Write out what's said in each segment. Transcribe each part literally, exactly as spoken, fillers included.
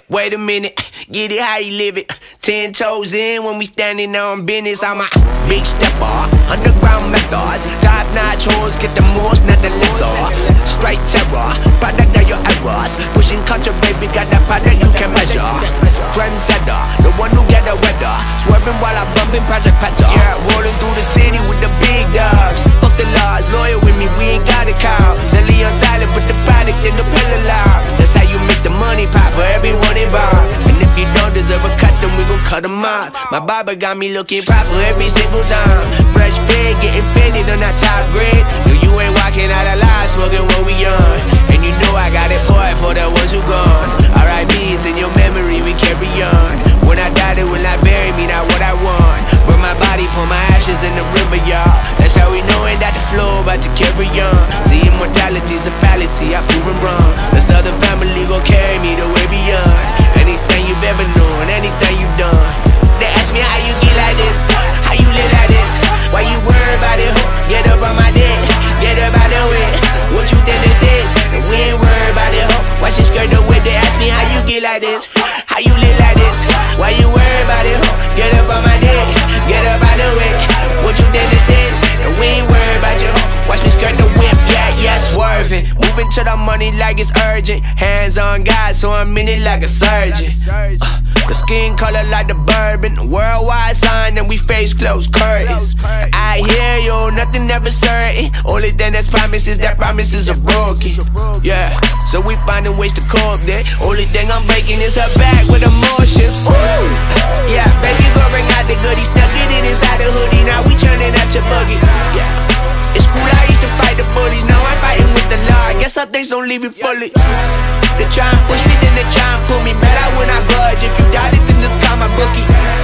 Wait a minute, get it how you live it. Ten toes in when we standing on business. I'm a big stepper, underground methods. Top notch hoes, get the most, not the lesser. Straight terror, product of your errors. Pushing culture, baby, got that product you can measure. Trendsetter, the one who get the weather. Swervin while I'm bumping Project Petter. Yeah, rolling through the city with the big dogs. Fuck the laws, loyal with me, we ain't got a cow. Celly on silent with the product in the pillar loud. That's how you make the money pop for everyone involved. And if you don't deserve a cut, then we gon' cut them off. My barber got me looking proper every single time. Fresh fade, getting faded on that top grade. No, you ain't walking out alive, smoking what we on. And you know I got it poured for the ones who gone. R I P's in your memory, we carry on. When I die, they will not bury me, not what I want. Burn my body, pour my ashes in the river, y'all. That's how we knowin' that the flow about to carry on. See, immortality's a fallacy, I prove 'em wrong. The Southern family gon' carry me the way beyond. Anything you've ever known, anything you've done. They ask me how you get like this, how you live like this. Why you worry about it, ho? Get up on my dick, get up out the way. What you think this is? And we ain't worried about it, ho. Why she skirt the way? They ask me how you get like this, how you live like this. Why you worry about it, ho? Get up on my dick, get up out the way. What you think this is? And we ain't worried about you, ho. Watch me skirt the whip, yeah, yeah, swerving. Moving to the money like it's urgent. Hands on God, so I'm in it like a surgeon. Uh, the skin color like the bourbon. Worldwide sign and we face closed curtains. I hear you, nothing ever certain. Only thing that's promised is that promises are broken. Yeah, so we finding ways to cope there. Only thing I'm breaking is her back with emotions. Ooh. Yeah, baby girl bring out the goodie. Stuck it in inside the hoodie. Now we turning out your buggy. Yeah. It's cool, I used to fight the bullies. Now I'm fighting with the law. I guess some things don't leave me fully. They try and push me, then they try and pull me. Better when I budge. If you doubt it, then just call my bookie.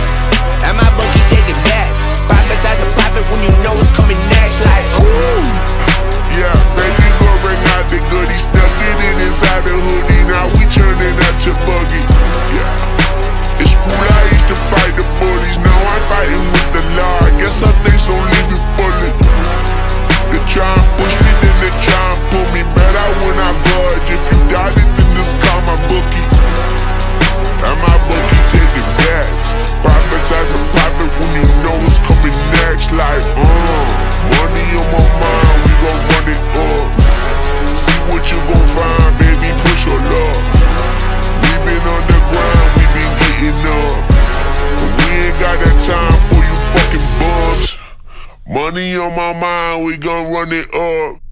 And my bookie taking bets. Profits as a profit when you know what's coming next. Like, ooh. Yeah, baby, go bring out the goodie. Stuck it in inside the hoodie. Now we turning out your buggy. Yeah. It's cool, I used to fight the bullies. Now I'm fighting with the law. I guess some things don't leave me fully. They try and push me, then they try and pull me. Better when I budge. If you doubt it, then just call my bookie. And my bookie taking bets. Profits as a profit when you know what's coming next. Like, uh, money on my mind, we gon' run it up. See what you gon' find, baby, push your luck. We been on the ground, we been getting up. But we ain't got that time for you fucking bums. Money on my mind, we gon' run it up.